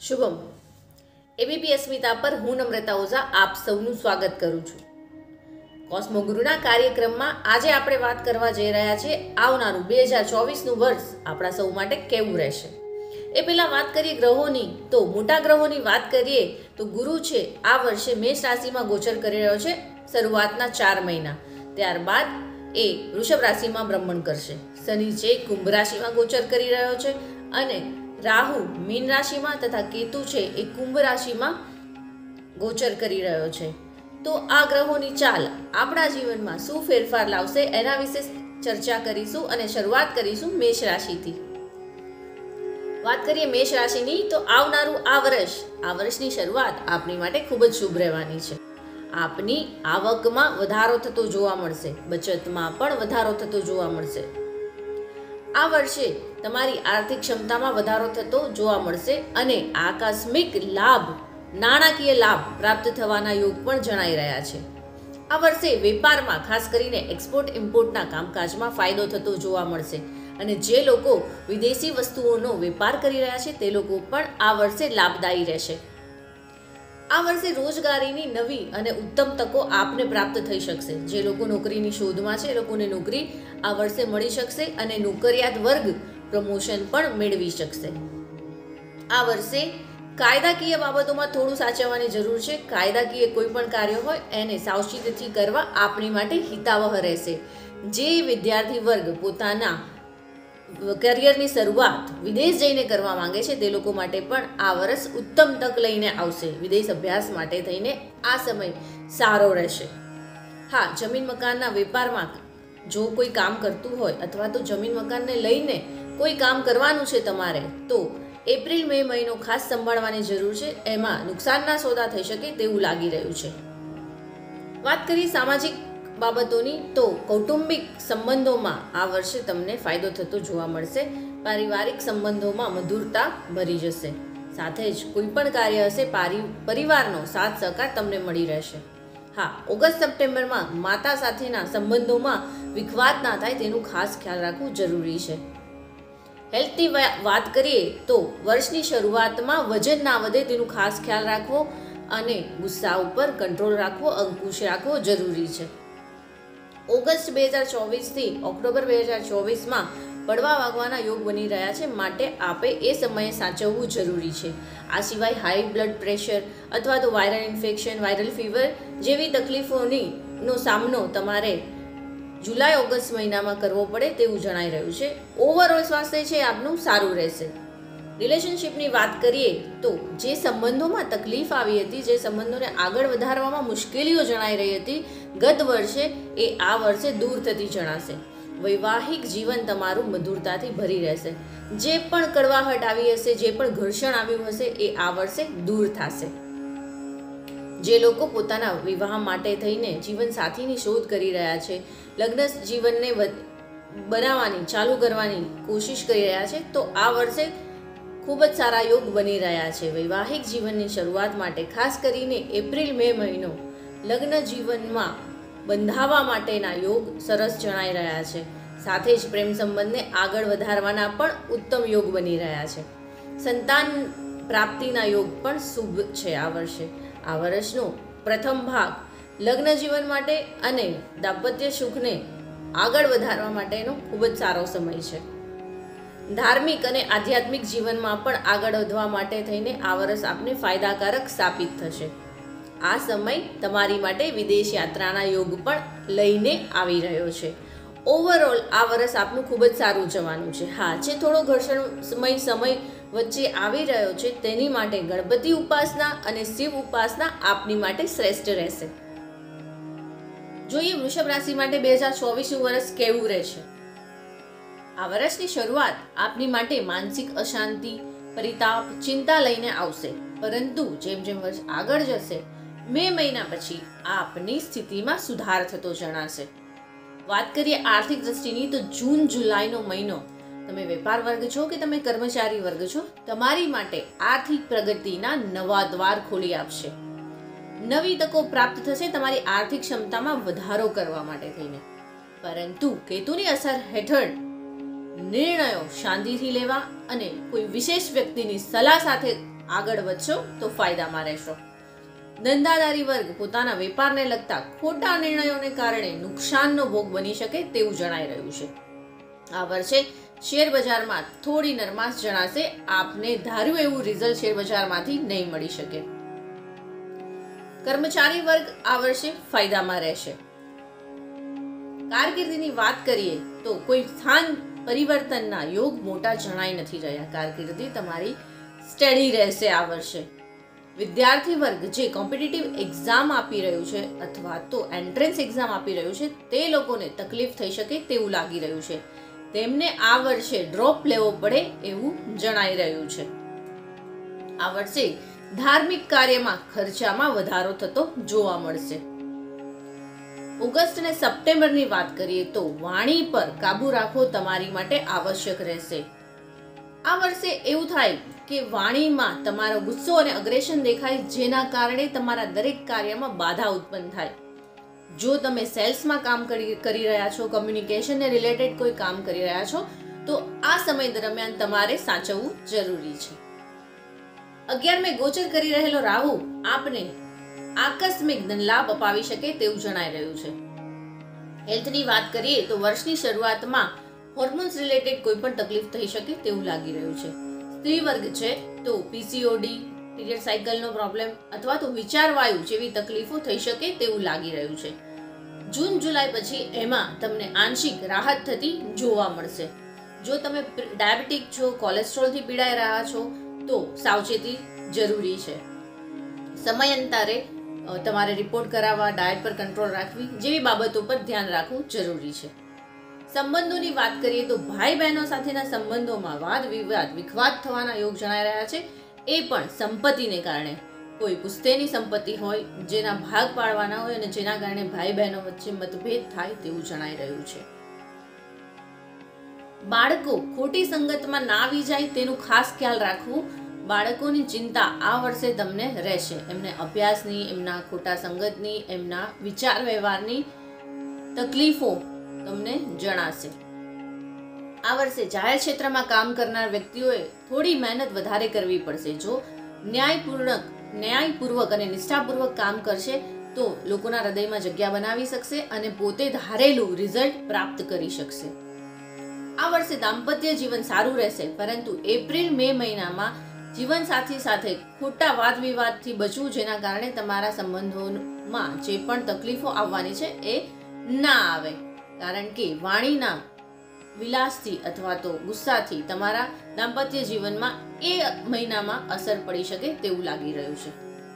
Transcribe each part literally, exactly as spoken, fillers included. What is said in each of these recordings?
Shubham ABP અસ્મિતા પર હું નમ્રતા ઓઝા આપ સૌનું સ્વાગત કરું છું. કોસ્મો ગુરુના કાર્યક્રમમાં આજે આપણે વાત કરવા જઈ રહ્યા છીએ આવનારું બે હજાર ચોવીસનું વર્ષ આપણા સૌ માટે કેવું રહેશે. એ પહેલાં વાત કરીએ ગ્રહોની, તો મોટા ગ્રહોની વાત કરીએ તો ગુરુ છે આ વર્ષે મેષ રાશિમાં ગોચર કરી રહ્યો છે શરૂઆતના ચાર મહિના. ત્યારબાદ એ વૃષભ રાશિમાં ભ્રમણ કરશે. શનિ છે કુંભ રાશિમાં ગોચર કરી રહ્યો છે અને રાહુ મીન રાશિમાં તથા કેતુ છે એ કુંભ રાશિમાં ગોચર કરી રહ્યો છે. તો આ ગ્રહોની ચાલ આપણા જીવનમાં શું ફેરફાર લાવશે એના વિશે ચર્ચા કરીશું અને શરૂઆત કરીશું મેષ રાશિથી. વાત કરીએ મેષ રાશિની, તો આવનારું આ વર્ષ આ વર્ષની શરૂઆત આપની માટે ખૂબ જ શુભ રહેવાની છે. આપની આવકમાં વધારો થતો જોવા મળશે, બચતમાં પણ વધારો થતો જોવા મળશે. આ વર્ષે તમારી આર્થિક ક્ષમતામાં વધારો થતો જોવા મળશે અને આકસ્મિક લાભ નાણાકીય લાભ પ્રાપ્ત થવાના યોગ પણ જણાઈ રહ્યા છે. આ વર્ષે વેપારમાં ખાસ કરીને એક્સપોર્ટ ઇમ્પોર્ટના કામકાજમાં ફાયદો થતો જોવા મળશે અને જે લોકો વિદેશી વસ્તુઓનો વેપાર કરી રહ્યા છે તે લોકો પણ આ વર્ષે લાભદાયી રહેશે. આ વર્ષે રોજગારીની નવી અને ઉત્તમ તકો આપને પ્રાપ્ત થઈ શકશે. જે લોકો નોકરીની શોધમાં છે એ લોકોને નોકરી આ વર્ષે મળી શકશે અને નોકરિયાત વર્ગ પ્રમોશન પણ મેળવી શકશે. આ વર્ષે કાયદાકીય બાબતોમાં થોડું સાચવવાની જરૂર છે. કાયદાકીય કોઈ પણ કાર્ય હોય એને સાવચેતીથી કરવા આપણી માટે હિતાવહ રહેશે. જે વિદ્યાર્થી વર્ગ પોતાના કરિયરની શરૂઆત વિદેશ જઈને કરવા માંગે છે તે લોકો માટે પણ આ વર્ષ ઉત્તમ તક લઈને આવશે. વિદેશ અભ્યાસ માટે થઈને આ સમય સારો રહેશે. હા, જમીન મકાનના વેપારમાં જો કોઈ કામ કરતું હોય અથવા તો જમીન મકાનને લઈને કોઈ કામ કરવાનું છે તમારે, તો એપ્રિલ મે મહિનો ખાસ સંભાળવાની જરૂર છે. એમાં નુકસાનના સોદા થઈ શકે તેવું લાગી રહ્યું છે. વાત કરીએ સામાજિક બાબતોની, તો કૌટુંબિક સંબંધોમાં આ વર્ષે તમને ફાયદો થતો જોવા મળશે. પારિવારિક સંબંધોમાં મધુરતા ભરી જશે. સાથે જ કોઈ પણ કાર્ય હશે પરિવારનો સાથ સહકાર તમને મળી રહેશે. હા, ઓગસ્ટ સપ્ટેમ્બરમાં માતા સાથેના સંબંધોમાં વિખવાદ ના થાય તેનું ખાસ ખ્યાલ રાખવું જરૂરી છે. હેલ્થની વાત કરીએ તો વર્ષની શરૂઆતમાં વજન ના વધે તેનું ખાસ ખ્યાલ રાખવો અને ગુસ્સા ઉપર કંટ્રોલ રાખવો, અંકુશ રાખવો જરૂરી છે. ઓગસ્ટ બે હજાર ચોવીસથી ઓક્ટોબર બે હજાર ચોવીસમાં પડવા વાગવાના યોગ બની રહ્યા છે, માટે આપે એ સમયે સાચવવું જરૂરી છે. આ સિવાય હાઈ બ્લડ પ્રેશર અથવા તો વાયરલ ઇન્ફેક્શન, વાયરલ ફીવર જેવી તકલીફોની નો સામનો તમારે જુલાઈ ઓગસ્ટ મહિનામાં કરવો પડે તેવું જણાઈ રહ્યું છે. ઓવરઓલ સ્વાસ્થ્ય છે આપનું સારું રહેશે. રિલેશનશિપની વાત કરીએ તો જે સંબંધોમાં તકલીફ આવી હતી, જે સંબંધોને આગળ વધારવામાં મુશ્કેલીઓ જણાઈ રહી હતી ગત વર્ષે, એ આ વર્ષે દૂર થતી જણાશે. વૈવાહિક જીવન તમારું મધુરતાથી ભરી રહેશે. જે પણ કડવાહટ આવી હશે, જે પણ ઘર્ષણ આવ્યું હશે, એ આ વર્ષે દૂર થશે. જે લોકો પોતાના વિવાહ માટે થઈને જીવન સાથીની શોધ કરી રહ્યા છે, લગ્ન જીવનને બનાવવાની ચાલુ કરવાની કોશિશ કરી રહ્યા છે, તો આ વર્ષે ખૂબ જ સારા યોગ બની રહ્યા છે. વૈવાહિક જીવનની શરૂઆત માટે ખાસ કરીને એપ્રિલ મે મહિનો લગ્ન જીવનમાં બંધાવા માટેના યોગ સરસ જણાઈ રહ્યા છે. સાથે જ પ્રેમ સંબંધને આગળ વધારવાના પણ ઉત્તમ યોગ બની રહ્યા છે. સંતાન પ્રાપ્તિના યોગ પણ શુભ છે આ વર્ષે. આ વર્ષનો પ્રથમ ભાગ લગ્ન જીવન માટે અને દાંપત્ય સુખને આગળ વધારવા માટેનો ખૂબ જ સારો સમય છે. ધાર્મિક અને આધ્યાત્મિક જીવનમાં પણ આગળ વધવા માટે થઈને આ વર્ષ આપને ફાયદાકારક સાબિત થશે. આ સમય તમારી માટે વિદેશ યાત્રાના યોગ પણ લઈને આવી રહ્યો છે. ઓવરઓલ આ વર્ષ આપનું ખૂબ જ સારું જવાનું છે. હા, જે થોડો ઘર્ષણમય સમય વચ્ચે આવી રહ્યો છે તેની માટે ગણપતિ ઉપાસના અને શિવ ઉપાસના આપની માટે શ્રેષ્ઠ રહેશે. જોઈએ વૃષભ રાશિ માટે બે હજાર ચોવીસનું વર્ષ કેવું રહેશે. આ વર્ષની શરૂઆત આપની માટે માનસિક અશાંતિ, પરિતાપ, ચિંતા લઈને આવશે, પરંતુ જેમ જેમ વર્ષ આગળ જશે મે મહિના પછી આપની સ્થિતિમાં સુધાર થતો જણાશે. વાત કરીએ આર્થિક દ્રષ્ટિની, તો જૂન જુલાઈનો મહિનો તમે વેપાર વર્ગ છો કે તમે કર્મચારી વર્ગ છો, તમારી માટે આર્થિક પ્રગતિના નવા દ્વાર ખોલી આપશે. નવી તકો પ્રાપ્ત થશે તમારી આર્થિક ક્ષમતામાં વધારો કરવા માટે થઈને. પરંતુ કેતુની અસર હેઠળ નિર્ણયો શાંતિથી લેવા અને કોઈ વિશેષ વ્યક્તિની સલાહ સાથે આગળ વધશો તો ફાયદામાં રહેશો. ધંધાદારી વર્ગ પોતાના વેપારને લગતા ખોટા નિર્ણયોને કારણે નુકસાનનો ભોગ બની શકે તેવું જણાઈ રહ્યું છે. આ વર્ષે શેર બજારમાં થોડી નરમાશ જણાશે. આપને ધાર્યું એવું રિઝલ્ટ શેર બજારમાંથી નહીં મળી શકે. કર્મચારી વર્ગ આ વર્ષે ફાયદામાં રહેશે. કારકિર્દીની વાત કરીએ તો કોઈ સ્થાન પરિવર્તનના યોગ મોટા જણાઈ નથી રહ્યા. કારકિર્દી તમારી સ્ટેડી રહેશે આ વર્ષે. વિદ્યાર્થી વર્ગ જે કોમ્પિટિટિવ એક્ઝામ આપી રહ્યું છે અથવા તો એન્ટ્રન્સ એક્ઝામ આપી રહ્યું છે તે લોકોને તકલીફ થઈ શકે તેવું લાગી રહ્યું છે. તેમને આ વર્ષે ડ્રોપ લેવો પડે એવું જણાઈ રહ્યું છે. આ વર્ષે ધાર્મિક કાર્યમાં ખર્ચામાં વધારો થતો જોવા મળશે. ઓગસ્ટ અને સપ્ટેમ્બરની વાત કરીએ તો વાણી પર કાબુ રાખવો તમારી માટે આવશ્યક રહેશે. આ વર્ષે એવું થાય કે વાણીમાં તમારો ગુસ્સો અને અગ્રેશન દેખાય, જેના કારણે તમારા દરેક કાર્યમાં બાધા ઉત્પન્ન થાય. જો તમે સેલ્સમાં કામ કરી કરી રહ્યા છો, કમ્યુનિકેશનને રિલેટેડ કોઈ કામ કરી રહ્યા છો, તો આ સમય દરમિયાન તમારે સાચવવું જરૂરી છે. અગિયાર મે ગોચર કરી રહેલો રાહુ આપને આકસ્મિક ધનલાભ અપાવી શકે તેવું જણાઈ રહ્યું છે. હેલ્થની વાત કરીએ તો વર્ષની શરૂઆતમાં હોર્મોન્સ રિલેટેડ કોઈ પણ તકલીફ થઈ શકે તેવું લાગી રહ્યું છે. સ્ત્રી વર્ગ છે તો પીસીઓડી, પીરિયડ સાયકલનો પ્રોબ્લેમ અથવા તો વિચારવાયુ જેવી તકલીફો થઈ શકે તેવું લાગી રહ્યું છે. જૂન જુલાઈ પછી એમાં તમને આંશિક રાહત થતી જોવા મળશે. જો તમે ડાયાબિટીક છો, કોલેસ્ટ્રોલથી પીડાઈ રહ્યા છો તો સાવચેતી જરૂરી છે. સમયાંતરે તમારે રિપોર્ટ કરાવવા, ડાયટ પર કંટ્રોલ રાખવી જેવી બાબતો પર ધ્યાન રાખવું જરૂરી છે. સંબંધોની વાત કરીએ તો ભાઈ બહેનો સાથેના સંબંધોમાં વાદ વિવાદ વિખવાદ થવાના યોગ જણાઈ રહ્યા છે. એ પણ સંપત્તિને કારણે. કોઈ પુસ્તેની સંપત્તિ હોય જેના ભાગ પાડવાના હોય અને જેના કારણે ભાઈ બહેનો વચ્ચે મતભેદ થાય તેવું જણાઈ રહ્યું છે. બાળકો ખોટી સંગતમાં ના આવી જાય તેનું ખાસ ખ્યાલ રાખવું. બાળકોની ચિંતા આ વર્ષે તમને રહેશે. એમને અભ્યાસની, એમના ખોટા સંગતની, એમના વિચાર વ્યવહારની તકલીફો તમને જણાશે. આ વર્ષે જાહેર ક્ષેત્રમાં કામ કરનાર વ્યક્તિઓએ થોડી મહેનત વધારે કરવી પડશે. જો ન્યાયપૂર્વક ન્યાયપૂર્વક અને નિષ્ઠાપૂર્વક કામ કરશે તો લોકોના હૃદયમાં જગ્યા બનાવી શકશે અને પોતે ધારેલું રિઝલ્ટ પ્રાપ્ત કરી શકશે. આ વર્ષે દાંપત્ય જીવન સારું રહેશે, પરંતુ એપ્રિલ મે મહિનામાં જીવનસાથી સાથે ખોટા વાદ વિવાદથી બચવું, જેના કારણે તમારા સંબંધોમાં જે પણ તકલીફો આવવાની છે એ ના આવે. કારણ કે વાણીના વિલાસથી અથવા તો ગુસ્સાથી તમારા દાંપત્ય જીવનમાં એ મહિનામાં અસર પડી શકે તેવું લાગી રહ્યું છે.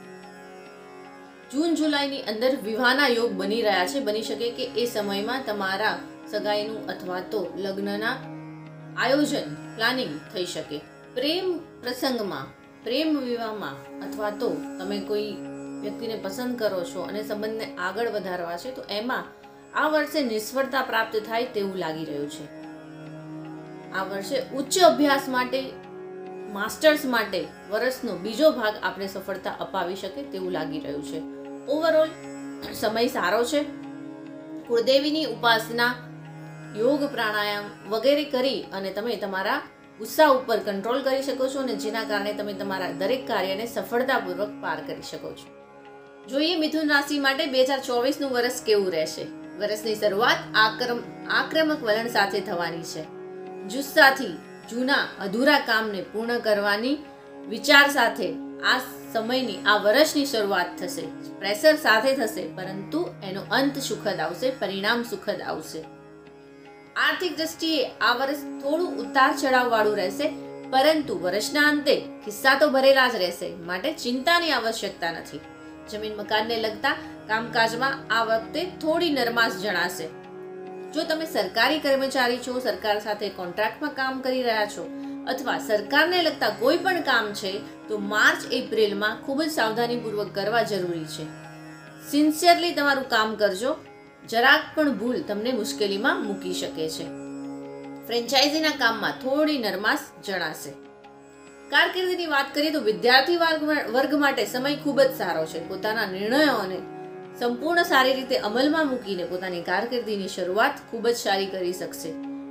જૂન જુલાઈની અંદર વિવાહના યોગ બની રહ્યા છે. બની શકે કે એ સમયમાં તમારા સગાઈનું અથવા તો લગ્નના આયોજન પ્લાનિંગ થઈ શકે. પ્રેમ પ્રસંગમાં, પ્રેમ વિવાહમાં અથવા તો તમે કોઈ વ્યક્તિને પસંદ કરો છો અને સંબંધને આગળ વધારવા છે તો એમાં આ વર્ષે નિષ્ફળતા પ્રાપ્ત થાય તેવું લાગી રહ્યું છે. આ વર્ષે ઉચ્ચ અભ્યાસ માટે, માસ્ટર્સ માટે વર્ષનો બીજો ભાગ આપણે સફળતા અપાવી શકે તેવું લાગી રહ્યું છે. ઓવરઓલ સમય સારો છે. કુળદેવીની ઉપાસના, યોગ, પ્રાણાયામ વગેરે કરી અને તમે તમારા ગુસ્સા ઉપર કંટ્રોલ કરી શકો છો અને જેના કારણે તમે તમારા દરેક કાર્યને સફળતાપૂર્વક પાર કરી શકો છો. જોઈએ મિથુન રાશિ માટે બે હજાર ચોવીસ નું વર્ષ કેવું રહેશે. વર્ષની શરૂઆત આક્રમ આક્રમક વલણ સાથે થવાની છે. જુસ્સાથી જૂના અધૂરા કામને પૂર્ણ કરવાની વિચાર સાથે આ સમયની આ વર્ષની શરૂઆત થશે. પ્રેશર સાથે થશે, પરંતુ એનો અંત સુખદ આવશે, પરિણામ સુખદ આવશે. આર્થિક દ્રષ્ટિએ આ વર્ષ થોડું ઉતાર ચઢાવ વાળું રહેશે, પરંતુ વર્ષના અંતે ખિસ્સા તો ભરેલા જ રહેશે, માટે ચિંતાની આવશ્યકતા નથી. જમીન મકાનને લગતા કામકાજમાં આ વખતે થોડી નરમાશ જણાશે. જો તમે સરકારી કર્મચારી છો, સરકાર સાથે કોન્ટ્રાક્ટમાં કામ કરી રહ્યા છો અથવા સરકારને લગતા કોઈ પણ કામ છે તો માર્ચ એપ્રિલમાં ખૂબ જ સાવધાનીપૂર્વક કરવા જરૂરી છે. સિન્સિયરલી તમારું કામ કરજો. જરાક પણ ભૂલ તમને મુશ્કેલીમાં મૂકી શકે છે. ફ્રેન્ચાઇઝીના કામમાં થોડી નરમાશ જણાશે. કારકિર્દીની વાત કરીએ તો વિદ્યાર્થી વર્ગ માટે સમય ખૂબ જ સારો છે. પોતાના નિર્ણયોને સંપૂર્ણ સારી રીતે અમલમાં મૂકીને પોતાની કારકિર્દીની શરૂઆત ખૂબ જ સારી કરી શકશે.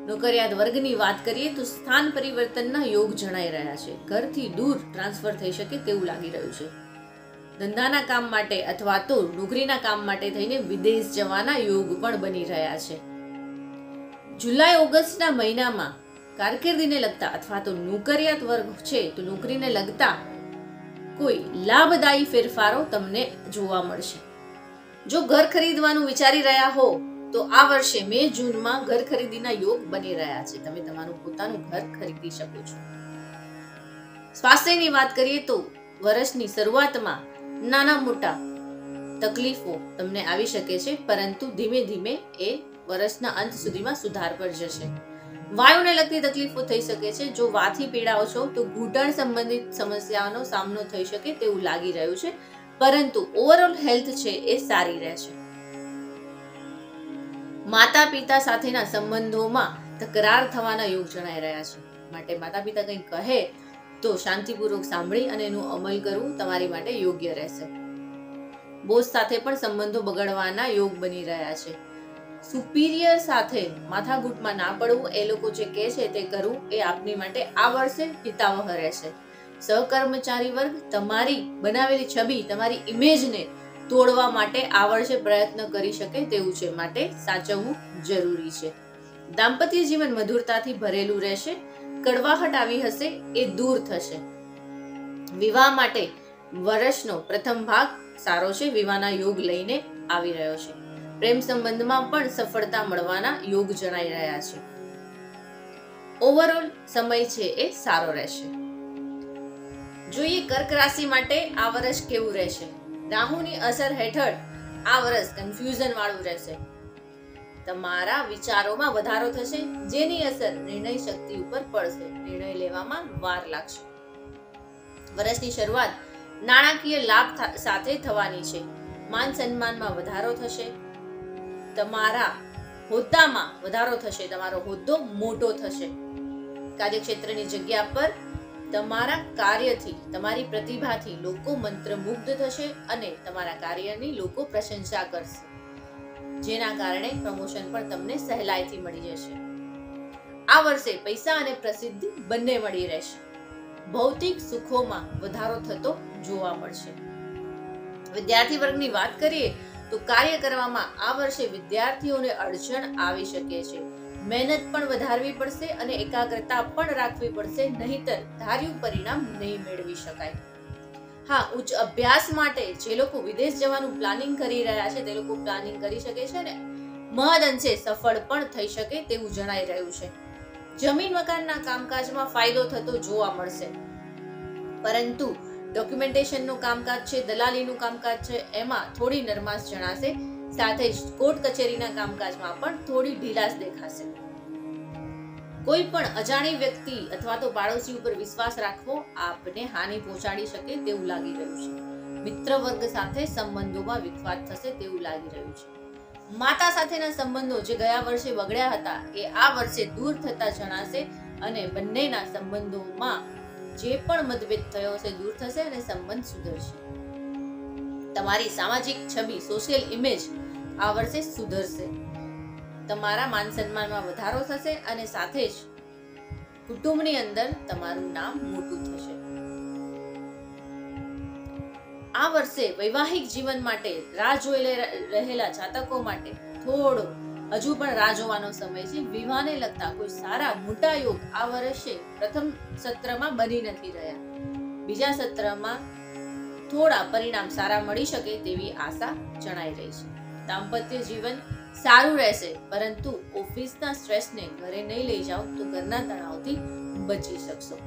નોકરિયાત વર્ગની વાત કરીએ તો સ્થાન પરિવર્તનના યોગ જણાઈ રહ્યા છે. ઘરથી દૂર ટ્રાન્સફર થઈ શકે તેવું લાગી રહ્યું છે. ધંધાના કામ માટે અથવા તો નોકરીના કામ માટે થઈને વિદેશ જવાના યોગ પણ બની રહ્યા છે. જુલાઈ ઓગસ્ટના મહિનામાં કારકિર્દીને લગતા અથવા તો નોકરિયાત વર્ગ છે તો નોકરીને લગતા કોઈ લાભદાયી ફેરફારો તમને જોવા મળશે. જો ઘર ખરીદવાનું વિચારી રહ્યા હો તો આ વર્ષે મે જૂનમાં ઘર ખરીદીના યોગ બની રહ્યા છે. તમે તમારું પોતાનું ઘર ખરીદી શકો છો. સ્વાસ્થ્યની વાત કરીએ તો વર્ષની શરૂઆતમાં નાના મોટા તકલીફો તમને આવી શકે છે, પરંતુ ધીમે ધીમે એ વર્ષના અંત સુધીમાં સુધાર પર જશે. વાયુને લગતી તકલીફો થઈ શકે છે. જો વાથી પીડાઓ છો તો ઘૂંટણ સંબંધિત સમસ્યાઓનો સામનો થઈ શકે તેવું લાગી રહ્યું છે, પરંતુ ઓવરઓલ હેલ્થ છે એ સારી રહેશે. માતા પિતા સાથેના સંબંધોમાં તકરાર થવાના યોગ જણાઈ રહ્યા છે, માટે માતા પિતા કંઈક કહે તો શાંતિપૂર્વક સાંભળી અને એનું અમલ કરવું તમારી માટે યોગ્ય રહેશે. બોસ સાથે પણ સંબંધો બગડવાના યોગ બની રહ્યા છે. સુપીરિયર સાથે માથાકૂટમાં ના પડવું, એ લોકો જે કહે છે તે કરવું એ આપની માટે આ વર્ષે હિતાવહ રહેશે. સહકર્મચારી વર્ગ તમારી બનાવેલી છબી, તમારી ઇમેજને તોડવા માટે આ વર્ષે પ્રયત્ન કરી શકે તેવું છે, માટે સાચવવું જરૂરી છે. દાંપત્ય જીવન મધુરતાથી ભરેલું રહેશે. કડવાહટ આવી હશે એ દૂર થશે. વિવાહ માટે વર્ષનો પ્રથમ ભાગ સારો છે. વિવાહના યોગ લઈને આવી રહ્યો છે. પ્રેમ સંબંધમાં પણ સફળતા મળવાના યોગ જણાઈ રહ્યા છે. ઓવરઓલ સમય છે એ સારો રહેશે. જોઈએ કર્ક રાશિ માટે આ વર્ષ કેવું રહેશે. રાહુની અસર હેઠળ આ વર્ષ કન્ફ્યુઝન વાળું રહેશે. તમારા વિચારોમાં વધારો થશે, જેની અસર નિર્ણય શક્તિ ઉપર પડશે. નિર્ણય લેવામાં વાર લાગશે. વર્ષની શરૂઆત નાણાકીય લાભ સાથે થવાની છે. માન સન્માનમાં વધારો થશે. તમારા હોદ્દામાં વધારો થશે. તમારો હોદ્દો મોટો થશે. કાર્યક્ષેત્રની જગ્યા પર તમારા કાર્યથી, તમારી પ્રતિભાથી લોકો મંત્રમુગ્ધ થશે અને તમારા કાર્યની લોકો પ્રશંસા કરશે, જેના કારણે પ્રમોશન પણ તમને સહેલાઈથી મળી જશે. આ વર્ષે પૈસા અને પ્રસિદ્ધિ બંને મળી રહેશે. ભૌતિક સુખોમાં વધારો થતો જોવા મળશે. વિદ્યાર્થી વર્ગની વાત કરીએ તો કાર્ય કરવામાં આ વર્ષે વિદ્યાર્થીઓને અડચણ આવી શકે છે. મહેનત પણ વધારવી પડશે અને એકાગ્રતા પણ રાખવી પડશે, નહીતર ધાર્યું પરિણામ નહીં મેળવી શકાય. હા, ઉચ્ચ અભ્યાસ માટે જે લોકો વિદેશ જવાનું પ્લાનિંગ કરી રહ્યા છે તે લોકો પ્લાનિંગ કરી શકે છે ને મહદઅંશે સફળ પણ થઈ શકે તેવું જણાઈ રહ્યું છે. જમીન મકાનના કામકાજમાં ફાયદો થતો જોવા મળશે, પરંતુ ડોક્યુમેન્ટેશનનું કામકાજ છે, દલાલીનું કામકાજ છે, એમાં થોડી નરમાશ જણાશે. સાથે જ કોર્ટ કચેરીના કામકાજમાં પણ થોડી ઢીલાશ દેખાશે. કોઈ પણ અજાણી વ્યક્તિ અથવા તો પાડોશી ઉપર વિશ્વાસ રાખવો આપને હાનિ પહોંચાડી શકે તેવું લાગી રહ્યું છે. મિત્ર વર્ગ સાથે સંબંધોમાં વિખવાદ થશે તેવું લાગી રહ્યું છે. માતા સાથેના સંબંધો જે ગયા વર્ષે બગડ્યા હતા એ આ વર્ષે દૂર થતા જણાશે અને બંનેના સંબંધોમાં જે પણ મતભેદ થયો છે દૂર થશે અને સંબંધ સુધરશે. તમારી સામાજિક છબી, સોશિયલ ઇમેજ આ વર્ષે સુધરશે. તમારા માન સન્માનમાં વધારો થશે અને સાથે જ કુટુંબની અંદર તમારું નામ મોટું થશે. આ વર્ષે વૈવાહિક જીવન માટે રાહ જોઈ રહેલા જાતકો માટે થોડો હજુ પણ રાહ જોવાનો સમય છે. વિવાહને લગતા કોઈ સારા મોટા યોગ આ વર્ષે પ્રથમ સત્રમાં બની નથી રહ્યા. બીજા સત્રમાં થોડા પરિણામ સારા મળી શકે તેવી આશા જણાઈ રહી છે. દાંપત્ય જીવન સારું રહેશે, પરંતુ ઓફિસના સ્ટ્રેસને ઘરે નહીં લઈ જાઓ તો ઘરના તણાવથી બચી શકશો.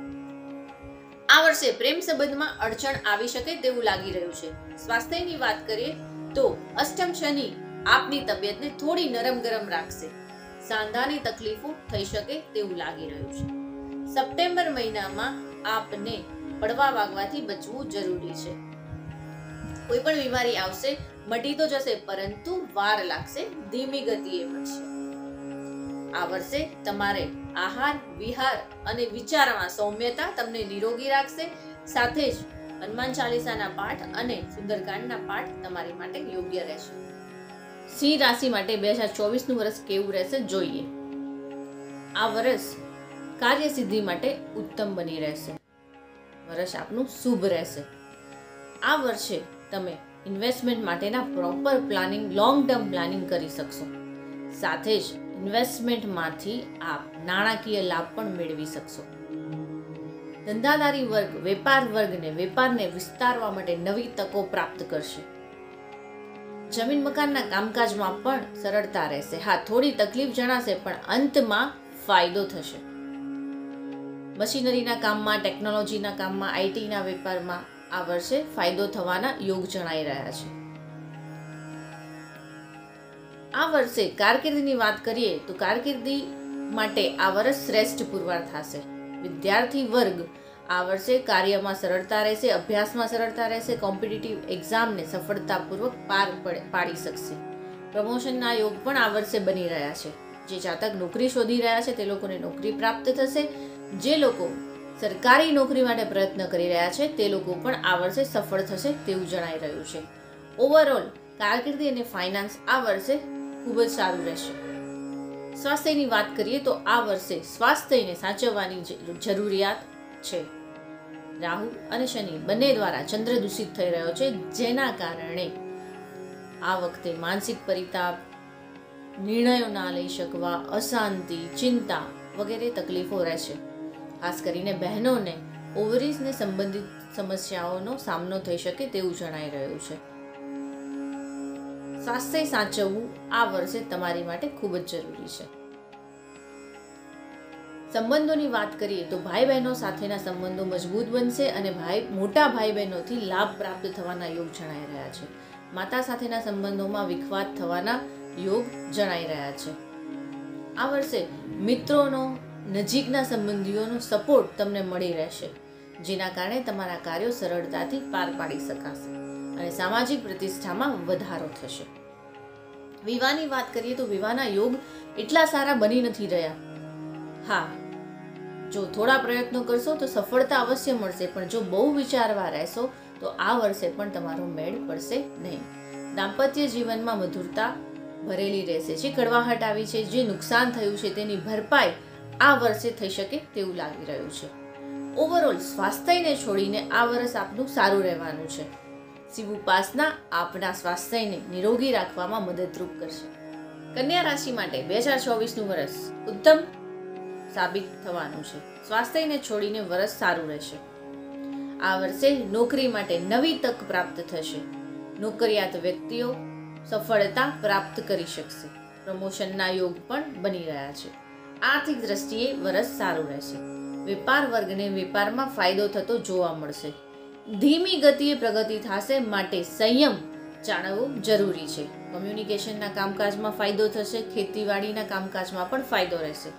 આ વર્ષે પ્રેમ સંબંધમાં અડચણ આવી શકે તેવું લાગી રહ્યું છે. સ્વાસ્થ્યની વાત કરીએ તો અષ્ટમ શનિ આપની તબિયતને થોડી નરમ ગરમ રાખશે. સાંધાની તકલીફો થઈ શકે તેવું લાગી રહ્યું છે. સપ્ટેમ્બર મહિનામાં આપને પડવા વાગવાથી બચવું જરૂરી છે. કોઈ પણ બીમારી આવશે, મટી તો જશે, પરંતુ વાર લાગશે, ધીમી ગતિએ મટશે. આ વર્ષે તમારે આહાર, વિહાર અને વિચારમાં સૌમ્યતા તમને નિરોગી રાખશે. સાથે જ હનુમાન ચાલીસાના પાઠ અને સુંદરકાંડના પાઠ તમારી માટે યોગ્ય રહેશે. સિંહ રાશિ માટે બે હજાર ચોવીસ નું વર્ષ કેવું રહેશે જોઈએ. આ વર્ષ કાર્યસિદ્ધિ માટે ઉત્તમ બની રહેશે. વર્ષ આપનું શુભ રહેશે. આ વર્ષે તમે ઇન્વેસ્ટમેન્ટ માટેના proper planning, long term planning કરી શકશો. સાથે જ ઇન્વેસ્ટમેન્ટમાંથી આપ નાણાકીય લાભ પણ મેળવી શકશો. ધંધાદારી વર્ગ, વેપાર વર્ગને વેપારને વિસ્તારવા માટે નવી તકો પ્રાપ્ત કરશે. જમીન મકાનના કામકાજમાં પણ સરળતા રહેશે. હા, થોડી તકલીફ જણાશે, પણ અંતમાં ફાયદો થશે. મશીનરીના કામમાં, ટેકનોલોજીના કામમાં, આઈટીના વેપારમાં આ વર્ષે ફાયદો થવાના યોગ જણાઈ રહ્યા છે. આ વર્ષે કારકિર્દીની વાત કરીએ તો કારકિર્દી માટે આ વર્ષ શ્રેષ્ઠ પુરવાર થશે. વિદ્યાર્થી વર્ગ આ વર્ષે કાર્યમાં સરળતા રહેશે, અભ્યાસમાં સરળતા રહેશે, કોમ્પિટિટિવ એક્ઝામને સફળતાપૂર્વક પાર પાડી શકશે. પ્રમોશનના યોગ પણ આ વર્ષે બની રહ્યા છે. જે જાતક નોકરી શોધી રહ્યા છે તે લોકોને નોકરી પ્રાપ્ત થશે. જે લોકો સરકારી નોકરી માટે પ્રયત્ન કરી રહ્યા છે તે લોકો પણ આ વર્ષે સફળ થશે તેવું જણાઈ રહ્યું છે. ઓવરઓલ કારકિર્દી અને ફાઇનાન્સ આ વર્ષે ખૂબ જ સારું રહેશે. સ્વાસ્થ્યની વાત કરીએ તો આ વર્ષે સ્વાસ્થ્યને સાચવવાની જરૂરિયાત છે. રાહુ અને શનિ બંને દ્વારા ચંદ્ર દૂષિત થઈ રહ્યો છે, જેના કારણે આ વખતે માનસિક પરિતાપ, નિર્ણયો ના લઈ શકવા, અશાંતિ, ચિંતા વગેરે તકલીફો રહેશે. ખાસ કરીને બહેનોને ઓવરીઝને સંબંધિત સમસ્યાઓનો સામનો થઈ શકે તેવું જણાઈ રહ્યું છે. સ્વાસ્થ્ય સાચવવું આ વર્ષે તમારી માટે ખૂબ જ જરૂરી છે. સંબંધોની વાત કરીએ તો ભાઈ બહેનો સાથેના સંબંધો મજબૂત બનશે અને ભાઈ મોટા ભાઈ બહેનોથી લાભ પ્રાપ્ત થવાના યોગ જણાઈ રહ્યા છે. માતા સાથેના સંબંધોમાં વિખવાદ થવાના યોગ જણાઈ રહ્યા છે. આ વર્ષે મિત્રોનો, નજીકના સંબંધીઓનો સપોર્ટ તમને મળી રહેશે, જેના કારણે તમારા કાર્યો સરળતાથી પાર પાડી શકાશે અને સામાજિક પ્રતિષ્ઠામાં વધારો થશે. વિવાહની વાત કરીએ તો વિવાહના યોગ એટલા સારા બની નથી રહ્યા. હા, જો થોડા પ્રયત્નો કરશો તો સફળતા અવશ્ય મળશે, પણ જો બહુ વિચારવા રહેશો તો આ વર્ષે પણ તમારો મેળ પડશે નહીં. દાંપત્ય જીવનમાં મધુરતા ભરેલી રહેશે. જે કડવાહટ આવી છે, જે નુકસાન થયું છે તેની ભરપાઈ આ વર્ષે થઈ શકે તેવું લાગી રહ્યું છે. ઓવરઓલ સ્વાસ્થ્યને છોડીને આ વર્ષ આપનું સારું રહેવાનું છે. શિવ ઉપાસના આપના સ્વાસ્થ્યને નિરોગી રાખવામાં મદદરૂપ કરશે. કન્યા રાશિ માટે બે હજાર ચોવીસનું વર્ષ ઉત્તમ સાબિત થવાનું છે. સ્વાસ્થ્યને છોડીને વર્ષ સારું રહેશે. આ વર્ષે નોકરી માટે નવી તક પ્રાપ્ત થશે. નોકરિયાત વ્યક્તિઓ સફળતા પ્રાપ્ત કરી શકશે. પ્રમોશનના યોગ પણ બની રહ્યા છે. આર્થિક દ્રષ્ટિએ વર્ષ સારું રહેશે. વેપાર વર્ગને વેપારમાં ફાયદો થતો જોવા મળશે. ધીમી ગતિએ પ્રગતિ થશે, માટે સંયમ જાળવવું જરૂરી છે. કમ્યુનિકેશનના કામકાજમાં ફાયદો થશે. ખેતીવાડીના કામકાજમાં પણ ફાયદો રહેશે.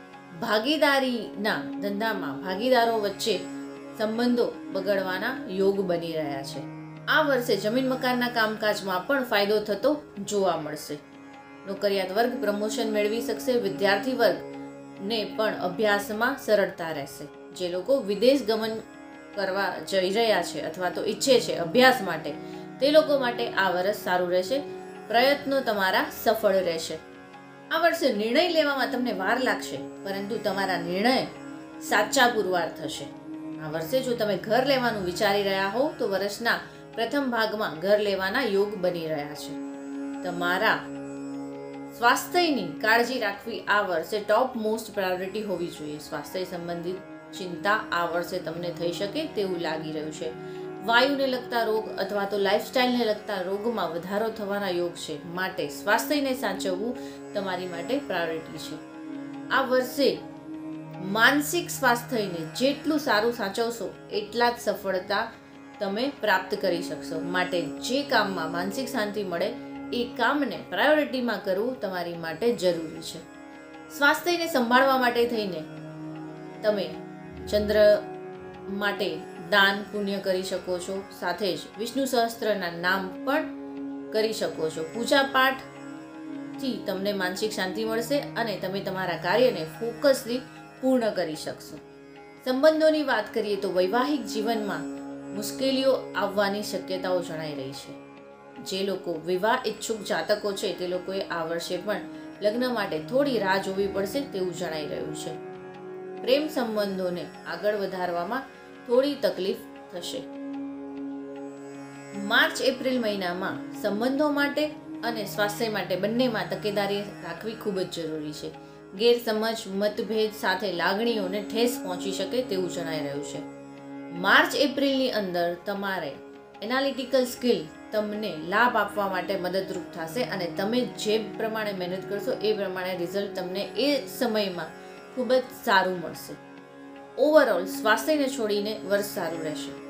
ભાગીદારીના ધંધામાં ભાગીદારો વચ્ચે સંબંધો બગડવાના યોગ બની રહ્યા છે. આ વર્ષે જમીન મકાનના કામકાજમાં પણ ફાયદો થતો જોવા મળશે. નોકરિયાત વર્ગ પ્રમોશન મેળવી શકશે. વિદ્યાર્થી વર્ગને પણ અભ્યાસમાં સરળતા રહેશે. જે લોકો વિદેશ ગમન કરવા જઈ રહ્યા છે અથવા તો ઈચ્છે છે અભ્યાસ માટે, તે લોકો માટે આ વર્ષ સારું રહેશે. પ્રયત્નો તમારા સફળ રહેશે. આ વર્ષે નિર્ણય લેવામાં તમને વાર લાગશે, પરંતુ તમારા નિર્ણય સાચા પુરવાર થશે. આ વર્ષે જો તમે ઘર લેવાનું વિચારી રહ્યા હો તો વર્ષના પ્રથમ ભાગમાં ઘર લેવાના યોગ બની રહ્યા છે. તમારા સ્વાસ્થ્યની કાળજી રાખવી આ વર્ષે ટોપ મોસ્ટ પ્રાયોરિટી હોવી જોઈએ. સ્વાસ્થ્ય સંબંધિત ચિંતા આ વર્ષે તમને થઈ શકે તેવું લાગી રહ્યું છે. વાયુને લગતા રોગ અથવા તો લાઇફસ્ટાઇલને લગતા રોગમાં વધારો થવાના યોગ છે, માટે સ્વાસ્થ્યને સાચવવું તમારી માટે પ્રાયોરિટી છે. આ વર્ષે માનસિક સ્વાસ્થ્યને જેટલું સારું સાચવશો એટલા જ સફળતા તમે પ્રાપ્ત કરી શકશો. માટે જે કામમાં માનસિક શાંતિ મળે એ કામને પ્રાયોરિટીમાં કરવું તમારી માટે જરૂરી છે. સ્વાસ્થ્યને સંભાળવા માટે થઈને તમે ચંદ્ર માટે દાન પુણ્ય કરી શકો છો. સાથે જ વિષ્ણુ સહસ્ત્રના નામ પણ કરી શકો છો. પૂજા પાઠથી તમને માનસિક શાંતિ મળશે અને તમે તમારા કાર્યને ફોકસથી પૂર્ણ કરી શકશો. સંબંધોની વાત કરીએ તો વૈવાહિક જીવનમાં મુશ્કેલીઓ આવવાની શક્યતાઓ જણાઈ રહી છે. જે લોકો વિવાહ ઈચ્છુક જાતકો છે તે લોકોએ આ વર્ષે પણ લગ્ન માટે થોડી રાહ જોવી પડશે તેવું જણાઈ રહ્યું છે. પ્રેમ સંબંધોને આગળ વધારવામાં થોડી તકલીફ થશે. માર્ચ એપ્રિલ મહિનામાં સંબંધો માટે અને સ્વાસ્થ્ય માટે બંનેમાં તકેદારી રાખવી ખૂબ જ જરૂરી છે. ગેરસમજ, મતભેદ સાથે લાગણીઓને ઠેસ પહોંચી શકે તેવું જણાઈ રહ્યું છે. માર્ચ એપ્રિલની અંદર તમારે એનાલિટિકલ સ્કિલ તમને લાભ આપવા માટે મદદરૂપ થશે અને તમે જે પ્રમાણે મહેનત કરશો એ પ્રમાણે રિઝલ્ટ તમને એ સમયમાં ખૂબ જ સારું મળશે. ઓવરઓલ સ્વાસ્થ્યને છોડીને વર્ષ સારું રહેશે.